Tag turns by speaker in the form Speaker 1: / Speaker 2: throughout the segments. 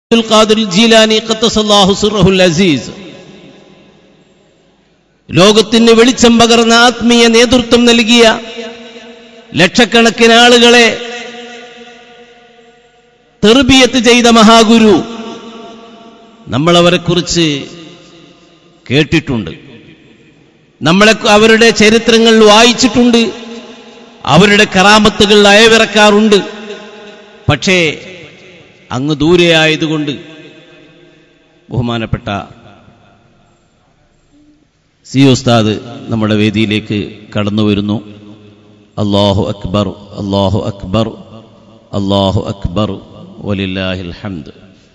Speaker 1: അബ്ദുൽ ഖാദിർ ജീലാനി ഖദ്ദസല്ലാഹു സിർറഹുൽ അസീസ് ലോകത്തിന് വെളിച്ചം പകർന്ന ആത്മീയ നേതൃത്വം നൽകിയ ലക്ഷക്കണക്കിന് ആളുകളെ തർബിയത്ത് ചെയ്ത മഹാഗുരു, നമ്മളവരെക്കുറിച്ച് കേട്ടിട്ടുണ്ട്, അവരുടെ ചരിത്രങ്ങൾ വായിച്ചിട്ടുണ്ട്, അവരുടെ കറാമത്തുകൾ അയവിറക്കാറുണ്ട്. പക്ഷേ അങ്ങ് ദൂരെയായതുകൊണ്ട് ബഹുമാനപ്പെട്ട സി ഉസ്താദ് നമ്മുടെ വേദിയിലേക്ക് കടന്നു വരുന്നു. അല്ലാഹു അക്ബർ, അല്ലാഹു അക്ബർ, അല്ലാഹു അക്ബർ, വലില്ലാഹിൽ ഹംദ്.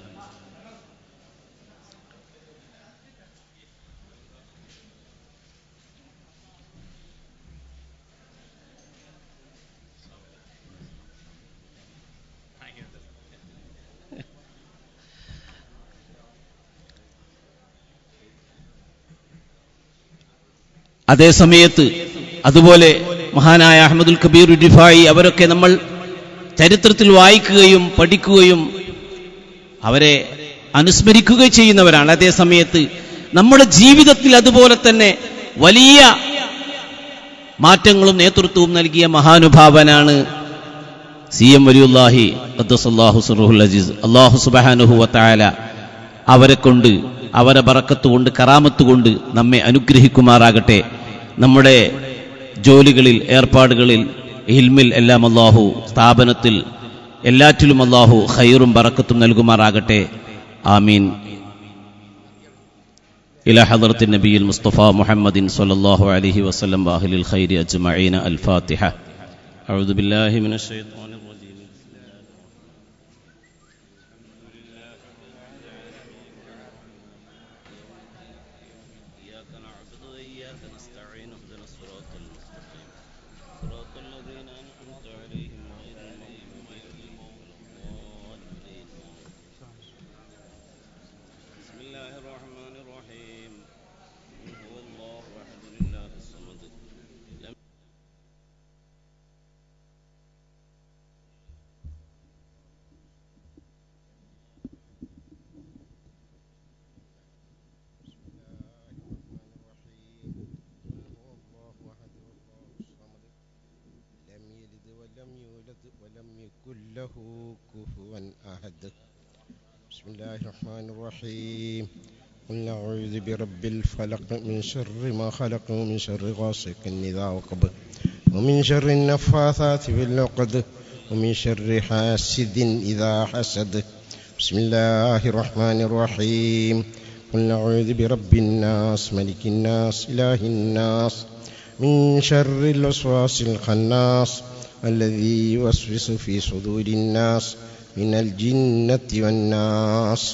Speaker 1: അതേ സമയത്ത് അതുപോലെ മഹാനായ അഹ്മദുൽ കബീർ റിഫായി അവരൊക്കെ നമ്മൾ ചരിത്രത്തിൽ വായിക്കുകയും പഠിക്കുകയും അവരെ അനുസ്മരിക്കുകയും ചെയ്യുന്നവരാണ്. അതേ സമയത്ത് നമ്മുടെ ജീവിതത്തിൽ അതുപോലെ തന്നെ വലിയ മാറ്റങ്ങളും നേതൃത്വവും നൽകിയ മഹാനുഭാവനാണ് CM വലിയുല്ലാഹി ഖദ്ദസല്ലാഹു സിർറഹുൽ അസീസ്. അല്ലാഹു സുബ്ഹാനഹു വ തആല അവരെ കൊണ്ട്, അവരെ ബറക്കത്ത് കൊണ്ട്, കറാമത്ത് കൊണ്ട് നമ്മെ അനുഗ്രഹിക്കുമാറാകട്ടെ. നമ്മുടെ ജോലികളിൽ, ഏർപ്പാടുകളിൽ, ഇൽമിൽ എല്ലാം അല്ലാഹു, സ്ഥാപനത്തിൽ എല്ലാറ്റിലും അല്ലാഹു ഖൈറും ബറക്കത്തും നൽകുമാറാകട്ടെ. ആമീൻ. ഇലാ ഹദ്റത്തിൻ നബിയിൽ മുസ്തഫ മുഹമ്മദിൻ സ്വല്ലല്ലാഹു അലൈഹി വസല്ലം വഅഹ്ലിൽ ഖൈരി അജ്മഈന. അൽ ഫാത്തിഹ. അഊദു ബില്ലാഹി മിനശ് ശൈത്വാനിർ റജീം.
Speaker 2: له كفوا أحد. بسم الله الرحمن الرحيم. قل أعوذ برب الفلق من شر ما خلق ومن شر غاسق إذا وقب ومن شر النفاثات في العقد ومن شر حاسد إذا حسد. بسم الله الرحمن الرحيم. قل أعوذ برب الناس ملك الناس إله الناس من شر الوسواس الخناس الذي يوسوس في صدور الناس من الجنة والناس.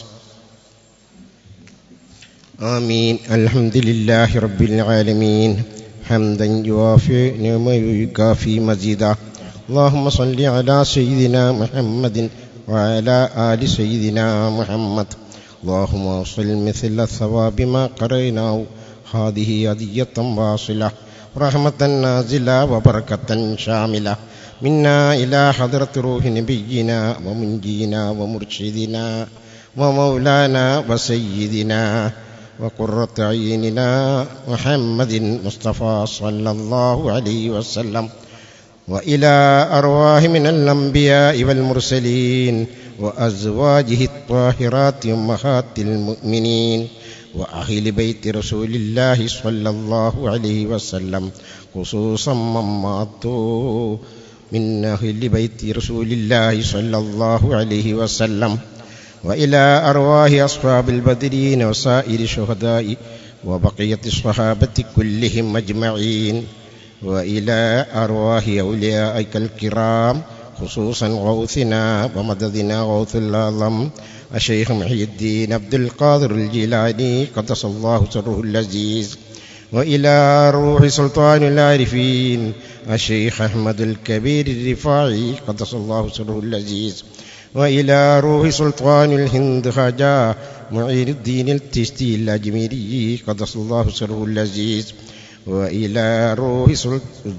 Speaker 2: آمين. الحمد لله رب العالمين حمدا يوافي نعمه ويكافي مزيدا. اللهم صل على سيدنا محمد وعلى آل سيدنا محمد. اللهم وصل مثل الثواب ما قريناه هذه هدية واصلة رحمة نازلة وبركة شاملة منا إلى حضرة روح نبينا ومنجينا ومرشدنا ومولانا وسيدنا وقرة عيننا محمد مصطفى صلى الله عليه وسلم، وإلى أرواح من الأنبياء والمرسلين وأزواجه الطاهرات أمهات المؤمنين وأهل بيت رسول الله صلى الله عليه وسلم، خصوصا من ماتوا من أهل بيت رسول الله صلى الله عليه وسلم، وإلى أرواح أصحاب البدرين وسائر الشهداء وبقية الصحابة كلهم أجمعين، وإلى أرواح أوليائك الكرام خصوصا غوثنا ومددنا غوث الأعظم الشيخ محي الدين عبد القادر الجيلاني قدس الله سره العزيز، وإلى روح سلطان العارفين الشيخ أحمد الكبير الرفاعي قدس الله سره العزيز، وإلى روح سلطان الهند خواجة معين الدين التشتي الأجميري قدس الله سره العزيز، وإلى روح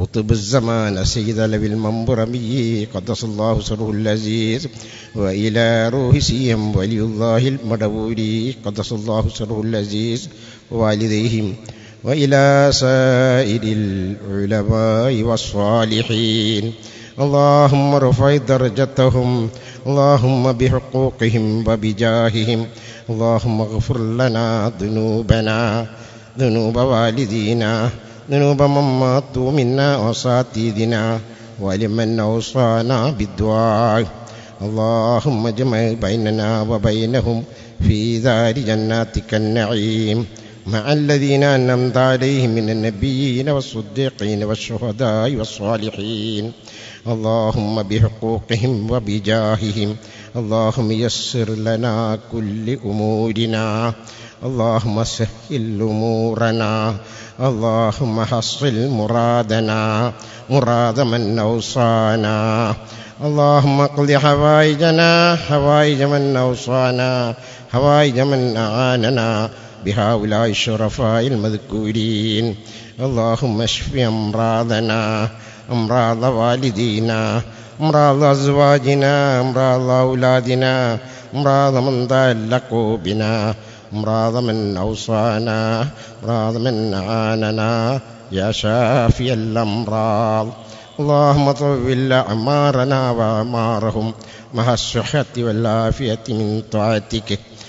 Speaker 2: قطب الزمان سيد لوي المنبرمي قدس الله سره العزيز، وإلى روح سيم ولي الله المدبوري قدس الله سره العزيز ووالديهم، وإلى سائر العلماء والصالحين. اللهم ارفع درجتهم، اللهم بحقوقهم وبجاههم. اللهم اغفر لنا ذنوبنا، ذنوب والدينا، ذنوب من ماتوا منا وأساتذتنا، ولمن أوصانا بالدعاء. اللهم اجمع بيننا وبينهم في دار جناتك النعيم مع الذين أنعمت عليهم من النبيين والصديقين والشهداء والصالحين. اللهم بحقوقهم وبجاههم اللهم يسر لنا كل أمورنا، اللهم سهل أمورنا، اللهم حصل مرادنا، مراد من أوصانا. اللهم اقض حوائجنا، حوائج من أوصانا، حوائج من أعاننا بهؤلاء الشرفاء المذكورين. اللهم اشف أمراضنا، أمراض والدينا، أمراض أزواجنا، أمراض أولادنا، أمراض من تعلقوا بنا، أمراض من أوصانا، أمراض من أعاننا يا شافي الأمراض. اللهم طول أعمارنا وأعمارهم مع الصحة والعافية من طاعتك.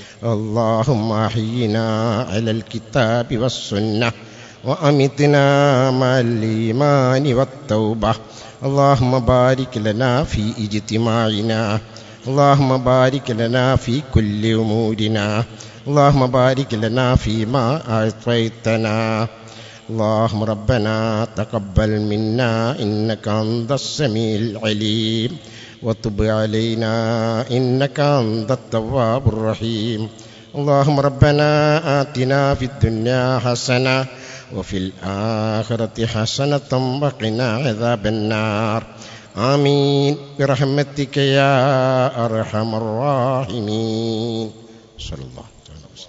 Speaker 2: اللهم أحينا على الكتاب والسنة، وأمتنا مع الإيمان والتوبة. اللهم بارك لنا في اجتماعنا، اللهم بارك لنا في كل أمورنا، اللهم بارك لنا فيما أعطيتنا. اللهم ربنا تقبل منا إنك أنت السميع العليم، وتب علينا إنك أنت التواب الرحيم. اللهم ربنا آتنا في الدنيا حسنة وفي الآخرة حسنة وقنا عذاب النار. آمين برحمتك يا أرحم الراحمين. صلى الله عليه وسلم.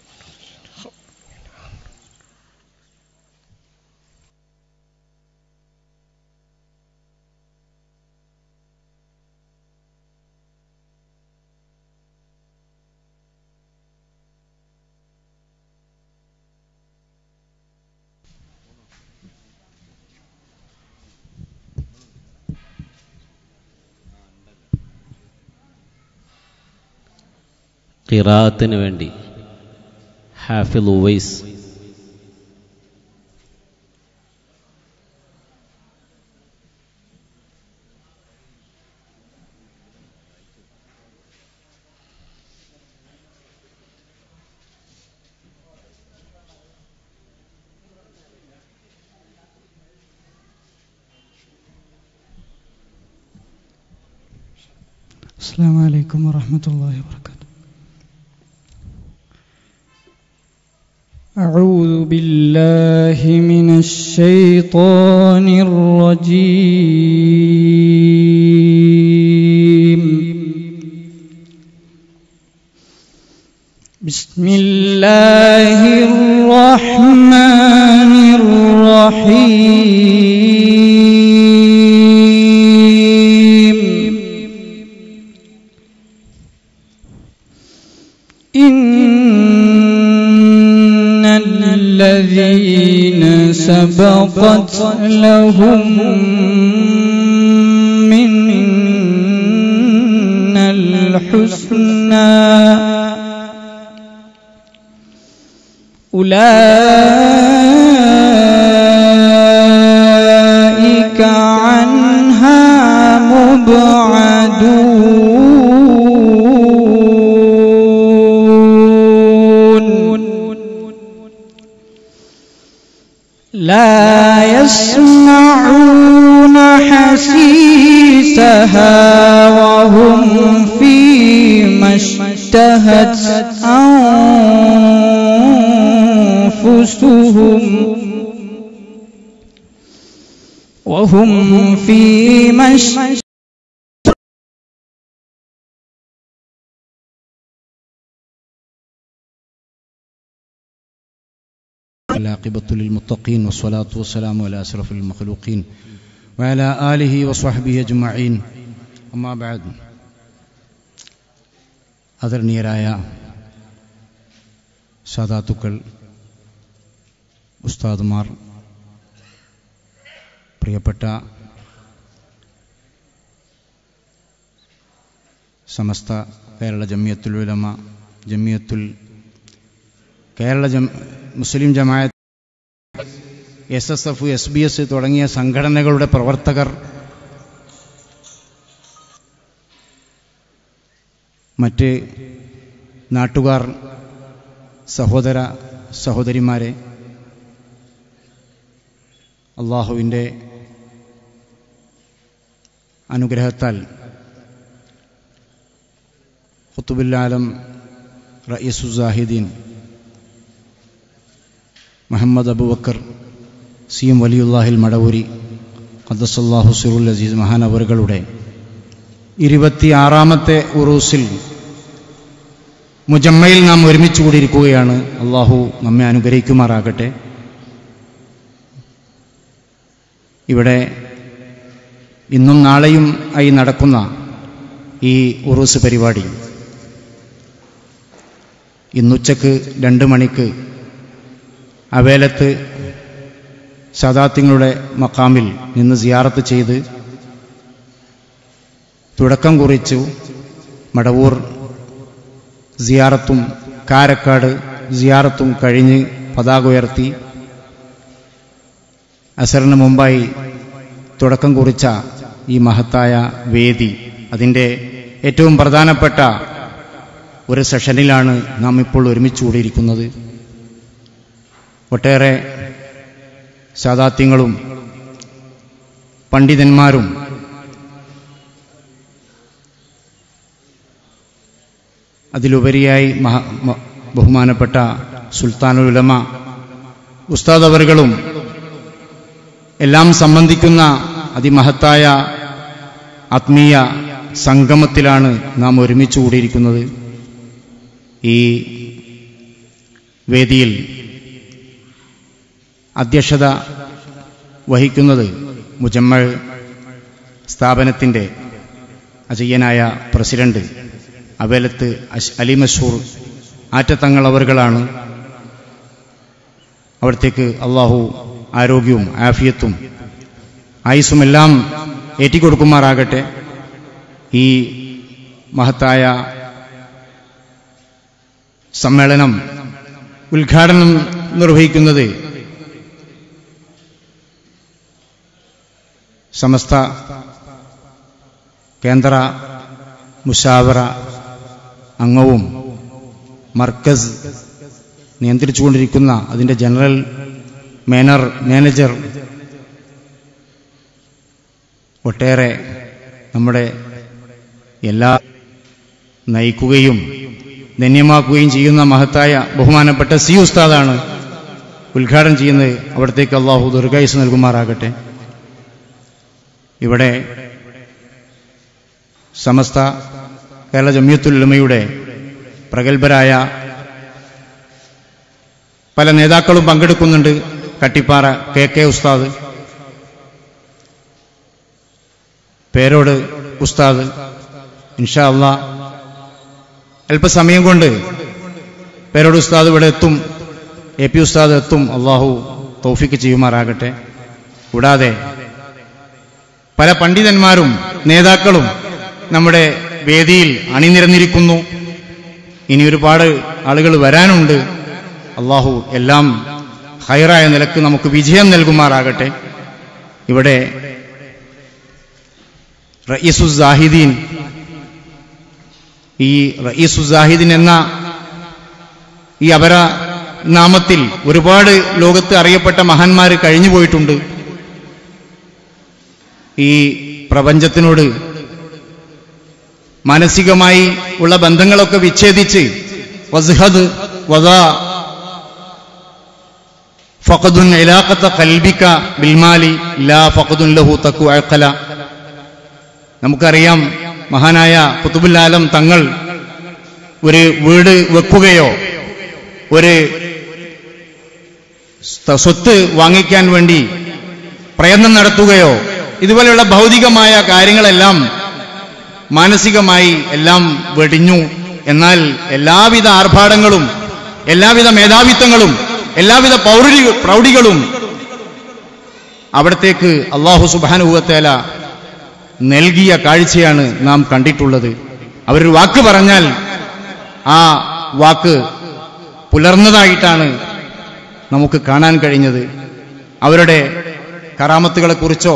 Speaker 1: ഖിറാഅത്തിന് വേണ്ടി ഹാഫിള് ഉവൈസ്.
Speaker 3: السلام عليكم ورحمة الله وبركاته. أعوذ بالله من الشيطان الرجيم. بسم الله الرحمن الرحيم. إن الذين سبقت لهم منا الحسنى أولئك عنها مبعدون لا يسمعون حسيسها وهم فيما اشتهت أنفسهم وهم فيما
Speaker 4: العاقبة للمتقين والصلاة والسلام على أشرف المخلوقين وعلى آله وصحبه أجمعين أما بعد ആദരണീയരായ സാദാത്തുക്കൾ, ഉസ്താദുമാർ, പ്രിയപ്പെട്ട സമസ്ത കേരള ജമിയത്തുൽ ഉലമ, മുസ്ലിം ജമാഅത്ത്, SSF, SBS തുടങ്ങിയ സംഘടനകളുടെ പ്രവർത്തകർ, മറ്റ് നാട്ടുകാർ, സഹോദര സഹോദരിമാരെ, അള്ളാഹുവിൻ്റെ അനുഗ്രഹത്താൽ ഖുത്ബുൽ ആലം റഈസുൽ സാഹിദീൻ മുഹമ്മദ് അബൂബക്കർ CM വലിയുല്ലാഹിൽ മടവൂരി ഖദ്ദസല്ലാഹു സിറുൽ അസീസ് മഹാനവറുകളുടെ 26ാമത്തെ ഉറൂസിൽ മുജമ്മയിൽ നാം ഒരുമിച്ച് കൂടിയിരിക്കുകയാണ്. അള്ളാഹു നമ്മെ അനുഗ്രഹിക്കുമാറാകട്ടെ. ഇവിടെ ഇന്നും നാളെയും ആയി നടക്കുന്ന ഈ ഉറൂസ് പരിപാടി ഇന്നുച്ചക്ക് 2 മണിക്ക് അവേലത്ത് സാദാത്യങ്ങളുടെ മക്കാമിൽ നിന്ന് സിയാറത്ത് ചെയ്ത് തുടക്കം കുറിച്ചു. മടവൂർ സിയാറത്തും കാരക്കാട് സിയാറത്തും കഴിഞ്ഞ് പതാക ഉയർത്തി അസറിന് മുമ്പായി തുടക്കം കുറിച്ച ഈ മഹത്തായ വേദി, അതിൻ്റെ ഏറ്റവും പ്രധാനപ്പെട്ട ഒരു സെഷനിലാണ് നാം ഇപ്പോൾ ഒരുമിച്ച് കൂടിയിരിക്കുന്നത്. ഒട്ടേറെ സാദാത്യങ്ങളും പണ്ഡിതന്മാരും അതിലുപരിയായി ബഹുമാനപ്പെട്ട സുൽത്താനുൽ ഉലമ ഉസ്താദ് അവറുകളും എല്ലാം സംബന്ധിക്കുന്ന അതിമഹത്തായ ആത്മീയ സംഗമത്തിലാണ് നാം ഒരുമിച്ച് കൂടിയിരിക്കുന്നത്. ഈ വേദിയിൽ അധ്യക്ഷത വഹിക്കുന്നത് മുജമ്മൽ സ്ഥാപനത്തിൻ്റെ അജയ്യനായ പ്രസിഡന്റ് അവേലത്ത് അലി മശൂർ ആറ്റത്തങ്ങൾ അവറുകളാണ്. അവിടത്തേക്ക് അള്ളാഹു ആരോഗ്യവും ആഫിയത്തും ആയുസ്സുമെല്ലാം ഏറ്റിക്കൊടുക്കുമാറാകട്ടെ. ഈ മഹത്തായ സമ്മേളനം ഉദ്ഘാടനം നിർവഹിക്കുന്നത് സമസ്ത കേന്ദ്ര മുശാവറ അംഗവും മർക്കസ് നിയന്ത്രിച്ചുകൊണ്ടിരിക്കുന്ന അതിൻ്റെ ജനറൽ മാനേജർ, ഒട്ടേറെ നമ്മുടെ എല്ലാ നയിക്കുകയും ധന്യമാക്കുകയും ചെയ്യുന്ന മഹത്തായ ബഹുമാനപ്പെട്ട ഉസ്താദാണ് ഉദ്ഘാടനം ചെയ്യുന്നത്. അവിടത്തേക്ക് അള്ളാഹു ദീർഘായുസ്സ് നൽകുമാറാകട്ടെ. ഇവിടെ സമസ്ത കേരള ജമിയത്തുൽ ഉലമയുടെ പ്രഗത്ഭരായ പല നേതാക്കളും പങ്കെടുക്കുന്നുണ്ട്. കട്ടിപ്പാറ KK ഉസ്താദ്, പേരോട് ഉസ്താദ്, ഇൻഷാ അല്ലാഹ് അല്പസമയം കൊണ്ട് പേരോട് ഉസ്താദ് ഇവിടെ എത്തും, AP ഉസ്താദ് എത്തും. അള്ളാഹു തൗഫീക്ക് ചെയ്യുമാറാകട്ടെ. കൂടാതെ പല പണ്ഡിതന്മാരും നേതാക്കളും നമ്മുടെ വേദിയിൽ അണിനിരന്നിരിക്കുന്നു. ഇനി ഒരുപാട് ആളുകൾ വരാനുണ്ട്. അള്ളാഹു എല്ലാം ഹൈറായ നിലക്ക് നമുക്ക് വിജയം നൽകുമാറാകട്ടെ. ഇവിടെ റഈസുൽ സാഹിദീൻ, ഈ റഈസുൽ സാഹിദീൻ എന്ന ഈ അപര നാമത്തിൽ ഒരുപാട് ലോകത്ത് അറിയപ്പെട്ട മഹാന്മാർ കഴിഞ്ഞുപോയിട്ടുണ്ട്. ഈ പ്രപഞ്ചത്തിനോട് മാനസികമായി ഉള്ള ബന്ധങ്ങളൊക്കെ വിച്ഛേദിച്ച് വസ്ഹദ് വദാ ഫഖദുൻ ഇലാഖത ഖൽബിക ബിൽമാലി ലാ ഫഖദുൻ ലഹു തഖു അഖല. നമുക്കറിയാം, മഹാനായ ഖുത്ബുൽ ആലം തങ്ങൾ ഒരു വീട് വെക്കുകയോ ഒരു സ്വത്ത് വാങ്ങിക്കാൻ വേണ്ടി പ്രയത്നം നടത്തുകയോ ഇതുപോലെയുള്ള ഭൗതികമായ കാര്യങ്ങളെല്ലാം മാനസികമായി എല്ലാം വെടിഞ്ഞു. എന്നാൽ എല്ലാവിധ ആർഭാടങ്ങളും എല്ലാവിധ മേധാവിത്വങ്ങളും എല്ലാവിധ പ്രൗഢികളും അവിടത്തേക്ക് അല്ലാഹു സുബ്ഹാനഹു വ തആല നൽകിയ കാഴ്ചയാണ് നാം കണ്ടിട്ടുള്ളത്. അവരൊരു വാക്ക് പറഞ്ഞാൽ ആ വാക്ക് പുലർന്നതായിട്ടാണ് നമുക്ക് കാണാൻ കഴിഞ്ഞത്. അവരുടെ കറാമത്തുകളെക്കുറിച്ചോ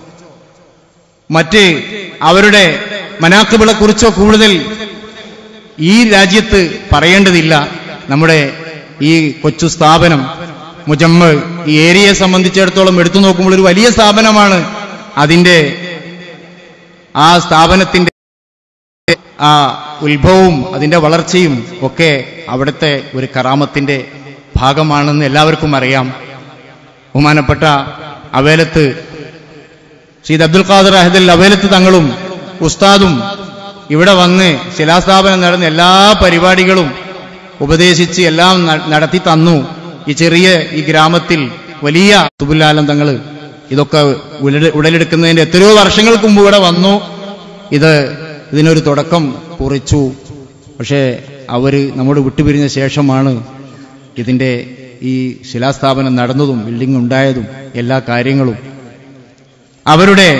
Speaker 4: മറ്റ് അവരുടെ മനാഖിബുകളെക്കുറിച്ചോ കൂടുതൽ ഈ രാജ്യത്ത് പറയേണ്ടതില്ല. നമ്മുടെ ഈ കൊച്ചു സ്ഥാപനം മുജമ്മ ഈ ഏരിയയെ സംബന്ധിച്ചിടത്തോളം എടുത്തു നോക്കുമ്പോൾ ഒരു വലിയ സ്ഥാപനമാണ്. അതിൻ്റെ ആ സ്ഥാപനത്തിന്റെ ആ ഉത്ഭവവും അതിന്റെ വളർച്ചയും ഒക്കെ അവിടുത്തെ ഒരു കറാമത്തിന്റെ ഭാഗമാണെന്ന് എല്ലാവർക്കും അറിയാം. ബഹുമാനപ്പെട്ട അവേലത്ത് സയ്യിദ് അബ്ദുൽ ഖാദിർ അഹദൽ അവേലത്ത് തങ്ങളും ഉസ്താദും ഇവിടെ വന്ന് ശിലാസ്ഥാപനം നടന്ന എല്ലാ പരിപാടികളും ഉപദേശിച്ച് എല്ലാം നടത്തി തന്നു. ഈ ചെറിയ ഈ ഗ്രാമത്തിൽ വലിയ തുബുല്ലാലം തങ്ങൾ ഇതൊക്കെ ഉടലെടുക്കുന്നതിന്റെ എത്രയോ വർഷങ്ങൾക്ക് മുമ്പ് ഇവിടെ വന്നു. ഇതിനൊരു തുടക്കം കുറിച്ചു. പക്ഷേ അവര് നമ്മോട് വിട്ടുപിരിഞ്ഞ ശേഷമാണ് ഇതിന്റെ ഈ ശിലാസ്ഥാപനം നടന്നതും ബിൽഡിംഗ് ഉണ്ടായതും എല്ലാ കാര്യങ്ങളും. അവരുടെ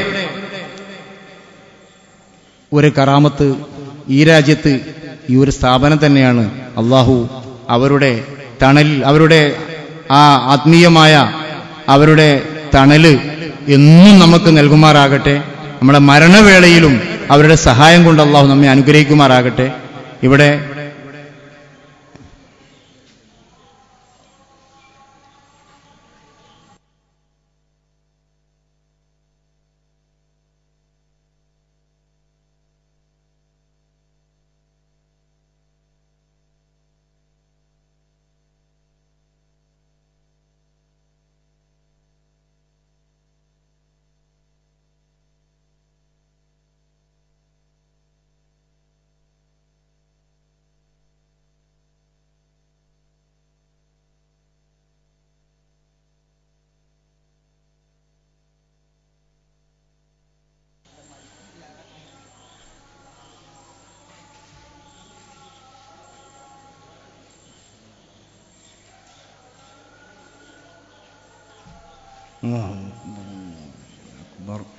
Speaker 4: ഒരു കറാമത്ത് ഈ രാജ്യത്ത് ഈ ഒരു സ്ഥാപനം തന്നെയാണ്. അള്ളാഹു അവരുടെ തണൽ, അവരുടെ ആ ആത്മീയമായ അവരുടെ തണല് എന്നും നമുക്ക് നൽകുമാറാകട്ടെ. നമ്മുടെ മരണവേളയിലും അവരുടെ സഹായം കൊണ്ട് അള്ളാഹു നമ്മെ അനുഗ്രഹിക്കുമാറാകട്ടെ. ഇവിടെ അക്ബർ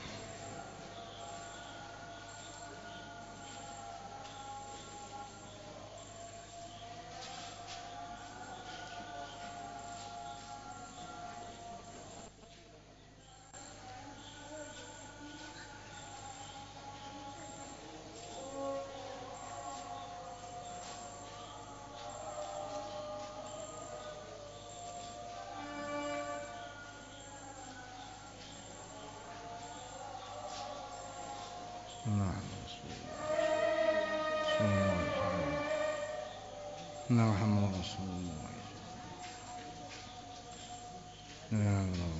Speaker 4: محمد رسول الله. لا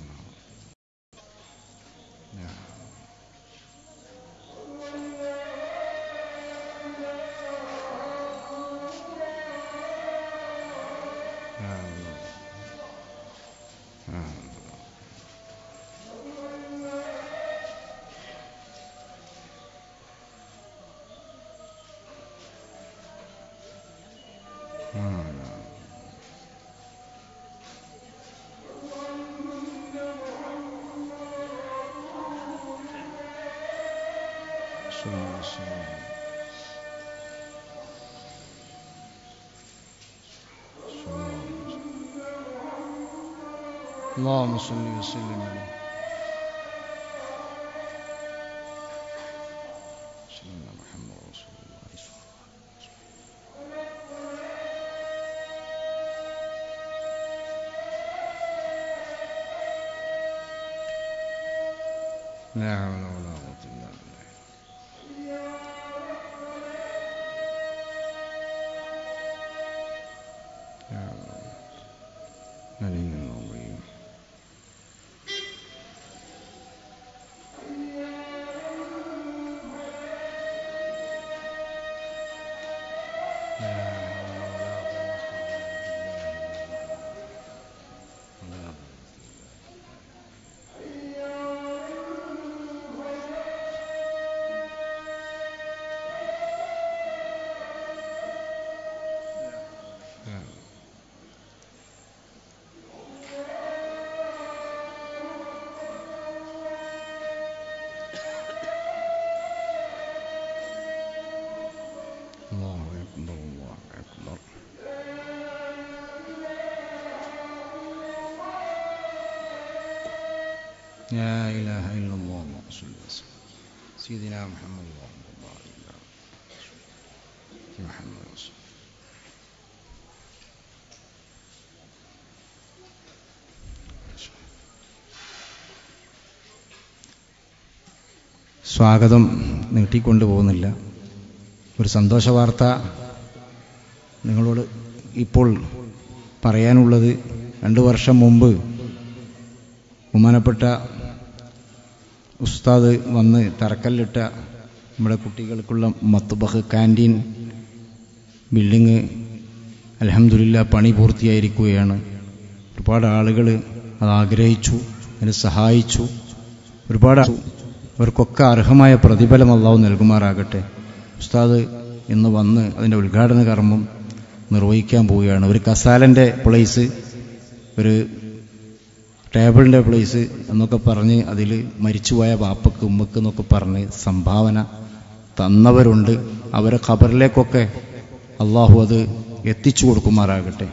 Speaker 4: اللهم صل وسلم عليه سيدنا محمد رسول الله صلى الله عليه وسلم. لا حول ولا قوة إلا بالله. يا الله علي العظيم. لا لا إله إلا الله سيدنا محمد സ്വാഗതം നീട്ടിക്കൊണ്ടു പോകുന്നില്ല. ഒരു സന്തോഷ വാർത്ത നിങ്ങളോട് ഇപ്പോൾ പറയാനുള്ളത്, 2 വർഷം മുമ്പ് ബഹുമാനപ്പെട്ട ഉസ്താദ് വന്ന് തറക്കല്ലിട്ട നമ്മുടെ കുട്ടികൾക്കുള്ള മത്ബഖ് കാൻറ്റീൻ ബിൽഡിങ് അൽഹംദുലില്ലാ പണി പൂർത്തിയായിരിക്കുകയാണ്. ഒരുപാട് ആളുകൾ അത് ആഗ്രഹിച്ചു, അതിന് സഹായിച്ചു. ഒരുപാട് അവർക്കൊക്കെ അർഹമായ പ്രതിഫലം അല്ലാഹു നൽകുമാറാകട്ടെ. ഉസ്താദ് ഇന്ന് വന്ന് അതിൻ്റെ ഉദ്ഘാടന കർമ്മം നിർവഹിക്കാൻ പോവുകയാണ്. ഒരു കസാലൻ്റെ പ്ലേസ്, ഒരു ടേബിളിൻ്റെ പ്ലേസ് എന്നൊക്കെ പറഞ്ഞ് അതിൽ മരിച്ചുപോയ ബാപ്പക്ക് ഉമ്മക്ക് എന്നൊക്കെ പറഞ്ഞ് സംഭാവന തന്നവരുണ്ട്. അവരെ ഖബറിലേക്കൊക്കെ അള്ളാഹു അത് എത്തിച്ചു കൊടുക്കുമാറാകട്ടെ.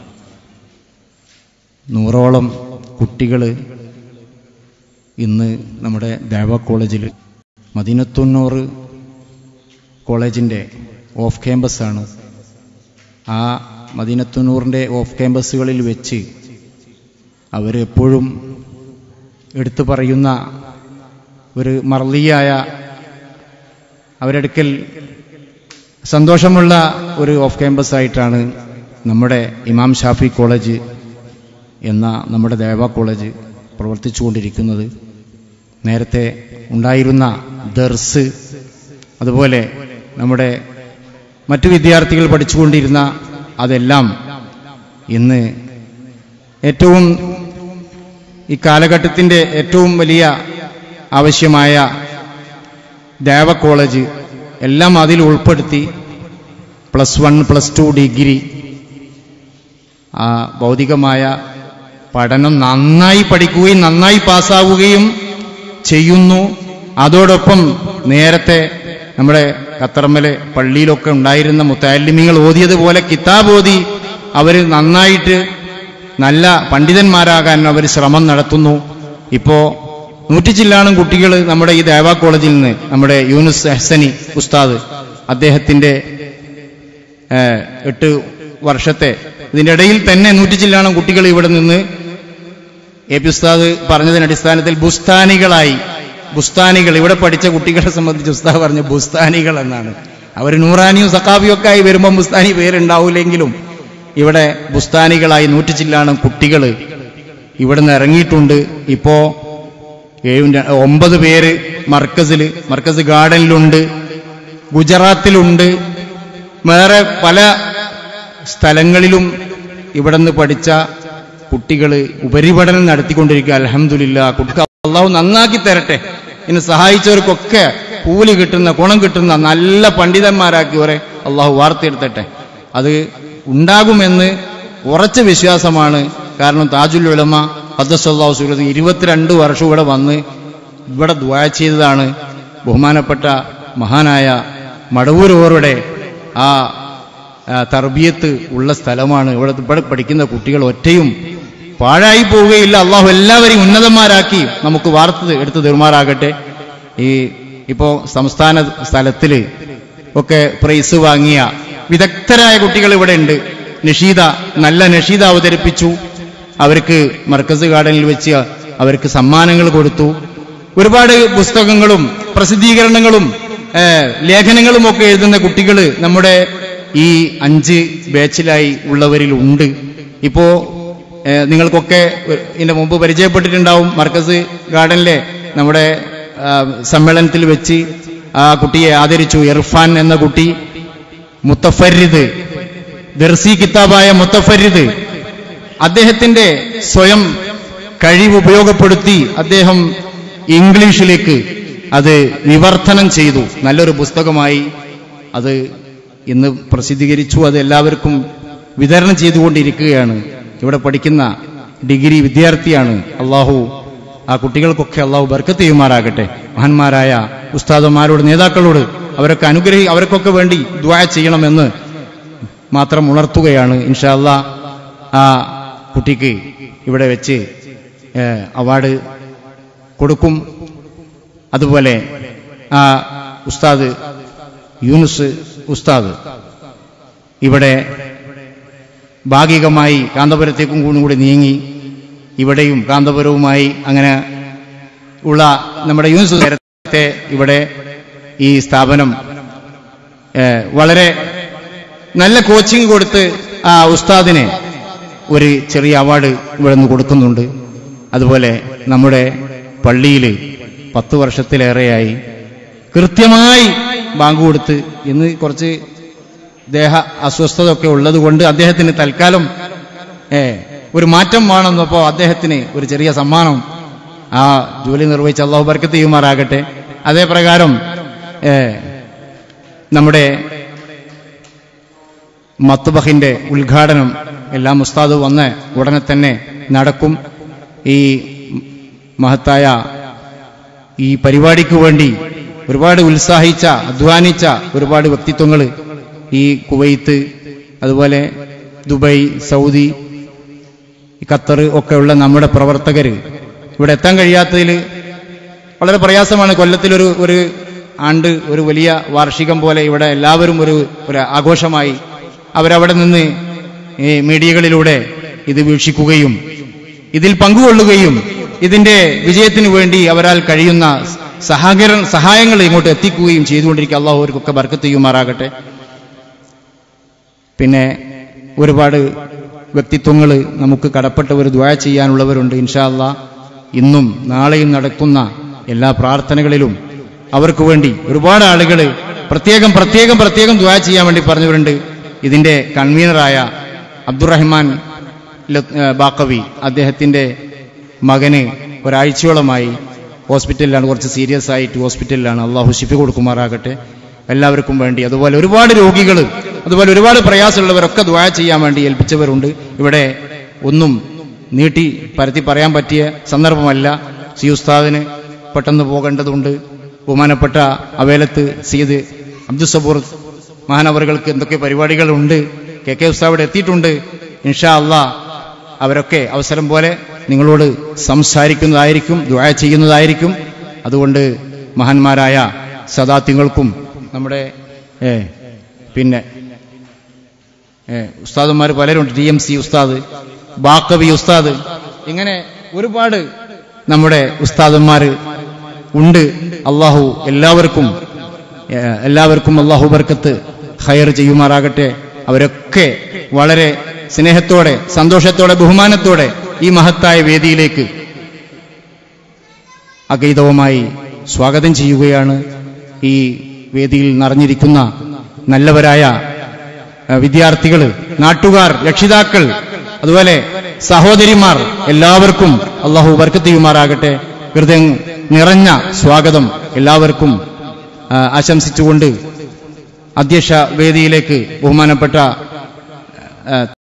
Speaker 4: 100ഓളം കുട്ടികൾ ഇന്ന് നമ്മുടെ ദേവ കോളേജിൽ, മദീനത്തുന്നൂർ കോളേജിൻ്റെ ഓഫ് ക്യാമ്പസാണ്. ആ മദീനത്തുന്നൂറിൻ്റെ ഓഫ് ക്യാമ്പസുകളിൽ വെച്ച് അവരെപ്പോഴും എടുത്തു പറയുന്ന ഒരു മർലിയായ, അവരെടുക്കൽ സന്തോഷമുള്ള ഒരു ഓഫ് ക്യാമ്പസ് ആയിട്ടാണ് നമ്മുടെ ഇമാം ഷാഫി കോളേജ് എന്ന നമ്മുടെ ദേവ കോളേജ് പ്രവർത്തിച്ചു കൊണ്ടിരിക്കുന്നത്. നേരത്തെ ഉണ്ടായിരുന്ന ദർസ്, അതുപോലെ നമ്മുടെ മറ്റു വിദ്യാർത്ഥികൾ പഠിച്ചുകൊണ്ടിരുന്ന അതെല്ലാം ഇന്ന് ഏറ്റവും ഈ കാലഘട്ടത്തിൻ്റെ ഏറ്റവും വലിയ ആവശ്യമായ ദേവ കോളേജ് എല്ലാം അതിൽ ഉൾപ്പെടുത്തി +1 +2 ഡിഗ്രി ആ ഭൗതികമായ പഠനം നന്നായി പഠിക്കുകയും നന്നായി പാസ്സാവുകയും ചെയ്യുന്നു. അതോടൊപ്പം നേരത്തെ നമ്മുടെ ഖത്തർമലെ പള്ളിയിലൊക്കെ ഉണ്ടായിരുന്ന മുത്തഅല്ലിമീങ്ങൾ ഓതിയതുപോലെ കിതാബ് ഓതി അവർ നന്നായിട്ട് നല്ല പണ്ഡിതന്മാരാകാൻ അവർ ശ്രമം നടത്തുന്നു. ഇപ്പോൾ 100 ചില്ലാനും കുട്ടികൾ നമ്മുടെ ഈ ദേവ കോളേജിൽ നിന്ന്, നമ്മുടെ യൂനുസ് ഹസനി ഉസ്താദ്, അദ്ദേഹത്തിൻ്റെ 8 വർഷത്തെ ഇതിൻ്റെ ഇടയിൽ തന്നെ 100 ചില്ലാനും കുട്ടികൾ ഇവിടെ നിന്ന് എ പി ഉസ്താദ് പറഞ്ഞതിന് അടിസ്ഥാനത്തിൽ ബുസ്താനികൾ ഇവിടെ പഠിച്ച കുട്ടികളെ സംബന്ധിച്ച് ഉസ്താദ് പറഞ്ഞ ബുസ്താനികൾ എന്നാണ്. അവർ നൂറാനിയും സഖാബിയും ഒക്കെ ആയി വരുമ്പോൾ ബുസ്താനി പേരുണ്ടാവില്ലെങ്കിലും ഇവിടെ ബുസ്താനികളായി 100 ചില്ലാനും കുട്ടികൾ ഇവിടെ നിന്ന് ഇറങ്ങിയിട്ടുണ്ട്. ഇപ്പോൾ 9 പേര് മർക്കസ് ഗാർഡനിലുണ്ട്, ഗുജറാത്തിലുണ്ട്, വേറെ പല സ്ഥലങ്ങളിലും ഇവിടെ നിന്ന് പഠിച്ച കുട്ടികൾ ഉപരിപഠനം നടത്തിക്കൊണ്ടിരിക്കുക. അൽഹംദുലില്ലാ, കുട്ടികൾ അള്ളാഹു നന്നാക്കി തരട്ടെ. ഇന്ന് സഹായിച്ചവർക്കൊക്കെ കൂലി കിട്ടുന്ന, ഗുണം കിട്ടുന്ന നല്ല പണ്ഡിതന്മാരാക്കി അവരെ അള്ളാഹു വാർത്തെടുത്തട്ടെ. അത് ഉണ്ടാകുമെന്ന് ഉറച്ച വിശ്വാസമാണ്. കാരണം താജുൽ ഉലമ ഖദ്ദസല്ലാഹു സുബ്ഹാനഹു 22 വർഷം ഇവിടെ വന്ന് ഇവിടെ ദുആ ചെയ്തതാണ്. ബഹുമാനപ്പെട്ട മഹാനായ മടവൂരോരുടെ ആ തർബിയത്ത് ഉള്ള സ്ഥലമാണ്. ഇവിടെ പഠിക്കുന്ന കുട്ടികൾ ഒറ്റയും പാഴായി പോവുകയില്ല. അള്ളാഹു എല്ലാവരെയും ഉന്നതന്മാരാക്കി നമുക്ക് വാർത്ത എടുത്തു തീർമാറാകട്ടെ. ഇപ്പോൾ സംസ്ഥാന സ്ഥലത്തിൽ ഒക്കെ പ്രൈസ് വാങ്ങിയ വിദഗ്ധരായ കുട്ടികൾ ഇവിടെ ഉണ്ട്. നല്ല നഷീദ അവതരിപ്പിച്ചു. അവർക്ക് മർക്കസ് ഗാർഡനിൽ വെച്ച് അവർക്ക് സമ്മാനങ്ങൾ കൊടുത്തു. ഒരുപാട് പുസ്തകങ്ങളും പ്രസിദ്ധീകരണങ്ങളും ലേഖനങ്ങളും ഒക്കെ എഴുതുന്ന കുട്ടികൾ നമ്മുടെ ഈ 5 ബാച്ചിലായി ഉള്ളവരിലുണ്ട്. ഇപ്പോ നിങ്ങൾക്കൊക്കെ ഇതിന്റെ മുമ്പ് പരിചയപ്പെട്ടിട്ടുണ്ടാവും. മർക്കസ് ഗാർഡനിലെ നമ്മുടെ സമ്മേളനത്തിൽ വെച്ച് ആ കുട്ടിയെ ആദരിച്ചു. ഇർഫാൻ എന്ന കുട്ടി മുത്തഫരിദ്, ദർസി കിതാബായ മുത്തഫരിദ്, അദ്ദേഹത്തിന്റെ സ്വയം കഴിവ് ഉപയോഗപ്പെടുത്തി അദ്ദേഹം ഇംഗ്ലീഷിലേക്ക് അത് വിവർത്തനം ചെയ്തു. നല്ലൊരു പുസ്തകമായി അത് ഇന്ന് പ്രസിദ്ധീകരിച്ചു. അത് എല്ലാവർക്കും വിതരണം ചെയ്തുകൊണ്ടിരിക്കുകയാണ്. ഇവിടെ പഠിക്കുന്ന ഡിഗ്രി വിദ്യാർത്ഥിയാണ്. അള്ളാഹു ആ കുട്ടികൾക്കൊക്കെ അള്ളാഹു ബർക്കത്ത് ചെയ്യുമാറാകട്ടെ. മഹാന്മാരായ ഉസ്താദന്മാരോട്, നേതാക്കളോട് അവർക്കൊക്കെ വേണ്ടി ദുആ ചെയ്യണമെന്ന് മാത്രം ഉണർത്തുകയാണ്. ഇൻഷാ അല്ലാഹ് ആ കുട്ടിക്ക് ഇവിടെ വെച്ച് അവാർഡ് കൊടുക്കും. അതുപോലെ ആ ഉസ്താദ് യൂനുസ് ഉസ്താദ് ഇവിടെ ഭാഗികമായി കാന്തപുരത്തേക്കും കൂടി നീങ്ങി ഇവിടെയും കാന്തപുരവുമായി അങ്ങനെ ഉള്ള നമ്മുടെ യൂനുസ് നേരത്തെ ഇവിടെ ഈ സ്ഥാപനം വളരെ നല്ല കോച്ചിങ് കൊടുത്ത് ആ ഉസ്താദിനെ ഒരു ചെറിയ അവാർഡ് ഇവിടെ നിന്ന് കൊടുക്കുന്നുണ്ട്. അതുപോലെ നമ്മുടെ പള്ളിയിൽ 10 വർഷത്തിലേറെയായി കൃത്യമായി ബാങ്ക് കൊടുത്ത്, ഇന്ന് കുറച്ച് ദേഹ അസ്വസ്ഥത ഒക്കെ ഉള്ളത് കൊണ്ട് അദ്ദേഹത്തിന് തൽക്കാലം ഒരു മാറ്റം വേണമെന്നപ്പോൾ അദ്ദേഹത്തിന് ഒരു ചെറിയ സമ്മാനം ആ ജോലി നിർവഹിച്ച് അള്ളാഹു ബർക്കത്ത് ചെയ്യുമാറാകട്ടെ. അതേ പ്രകാരം നമ്മുടെ മത്ബഹിന്റെ ഉദ്ഘാടനം എല്ലാം ഉസ്താദ് വന്ന് ഉടനെ തന്നെ നടക്കും. ഈ മഹത്തായ ഈ പരിപാടിക്ക് വേണ്ടി ഒരുപാട് ഉത്സാഹിച്ച, അധ്വാനിച്ച ഒരുപാട് വ്യക്തിത്വങ്ങൾ ഈ കുവൈത്ത്, അതുപോലെ ദുബായ്, സൗദി, ഖത്തർ ഒക്കെയുള്ള നമ്മുടെ പ്രവർത്തകർ ഇവിടെ എത്താൻ കഴിയാത്തതിൽ വളരെ പ്രയാസമാണ്. കൊല്ലത്തിലൊരു ആണ്ട് ഒരു വലിയ വാർഷികം പോലെ ഇവിടെ എല്ലാവരും ഒരു ആഘോഷമായി അവരവിടെ നിന്ന് ഈ മീഡിയകളിലൂടെ ഇത് വീക്ഷിക്കുകയും ഇതിൽ പങ്കുകൊള്ളുകയും ഇതിന്റെ വിജയത്തിന് വേണ്ടി അവരാൽ കഴിയുന്ന സഹായങ്ങൾ ഇങ്ങോട്ട് എത്തിക്കുകയും ചെയ്തുകൊണ്ടിരിക്കുക. അള്ളാഹു അവർക്കൊക്കെ ബർക്കത്ത് ചെയ്യുമാറാകട്ടെ. പിന്നെ ഒരുപാട് വ്യക്തിത്വങ്ങൾ നമുക്ക് കടപ്പെട്ടവർ, ദുആ ചെയ്യാനുള്ളവരുണ്ട്. ഇൻഷാ അല്ലാഹ് ഇന്നും നാളെയും നടക്കുന്ന എല്ലാ പ്രാർത്ഥനകളിലും അവർക്ക് വേണ്ടി ഒരുപാട് ആളുകൾ പ്രത്യേകം ദുആ ചെയ്യാൻ വേണ്ടി പറഞ്ഞവരുണ്ട്. ഇതിന്റെ കൺവീനറായ അബ്ദുറഹ്മാൻ ബാക്കവി, അദ്ദേഹത്തിന്റെ മകന് ഒരാഴ്ചയോളമായി ഹോസ്പിറ്റലിലാണ്, കുറച്ച് സീരിയസ് ആയിട്ട് ഹോസ്പിറ്റലിലാണ്. അള്ളാഹു ശിഫ കൊടുക്കുമാറാകട്ടെ എല്ലാവർക്കും വേണ്ടി. അതുപോലെ ഒരുപാട് രോഗികൾ, അതുപോലെ ഒരുപാട് പ്രയാസമുള്ളവരൊക്കെ ദുആ ചെയ്യാൻ വേണ്ടി ഏൽപ്പിച്ചവരുണ്ട്. ഇവിടെ ഒന്നും നീട്ടി പരത്തി പറയാൻ പറ്റിയ സന്ദർഭമല്ല. സി ഉസ്താദിന് പെട്ടെന്ന് പോകേണ്ടതുണ്ട്. ബഹുമാനപ്പെട്ട അവേലത്ത് സയ്യിദ് അബ്ദുസബൂർ മഹാനവറുകൾക്ക് എന്തൊക്കെ പരിപാടികളുണ്ട്. കെ ഉസ്താദ് ഇവിടെ എത്തിയിട്ടുണ്ട്. ഇൻഷാ അല്ലാഹ് അവരൊക്കെ അവസരം പോലെ നിങ്ങളോട് സംസാരിക്കുന്നതായിരിക്കും, ദുആ ചെയ്യുന്നതായിരിക്കും. അതുകൊണ്ട് മഹാന്മാരായ സദാത്യങ്ങൾക്കും നമ്മുടെ പിന്നെ ഉസ്താദന്മാർ പലരുണ്ട്. TMC ഉസ്താദ്, ബാക്കവി ഉസ്താദ്, ഇങ്ങനെ ഒരുപാട് നമ്മുടെ ഉസ്താദന്മാർ ഉണ്ട്. അള്ളാഹു എല്ലാവർക്കും അള്ളാഹു ബർക്കത്ത് ഖൈർ ചെയ്യുമാറാകട്ടെ. അവരൊക്കെ വളരെ സ്നേഹത്തോടെ, സന്തോഷത്തോടെ, ബഹുമാനത്തോടെ ഈ മഹത്തായ വേദിയിലേക്ക് അഗൈതവുമായി സ്വാഗതം ചെയ്യുകയാണ്. ഈ വേദിയിൽ നിറഞ്ഞിരിക്കുന്ന നല്ലവരായ വിദ്യാർത്ഥികൾ, നാട്ടുകാർ, രക്ഷിതാക്കൾ, അതുപോലെ സഹോദരിമാർ, എല്ലാവർക്കും അള്ളാഹു ബർക്കത്ത് ചെയ്യുമാറാകട്ടെ. ഹൃദയം നിറഞ്ഞ സ്വാഗതം എല്ലാവർക്കും ആശംസിച്ചുകൊണ്ട് അധ്യക്ഷ വേദിയിലേക്ക് ബഹുമാനപ്പെട്ട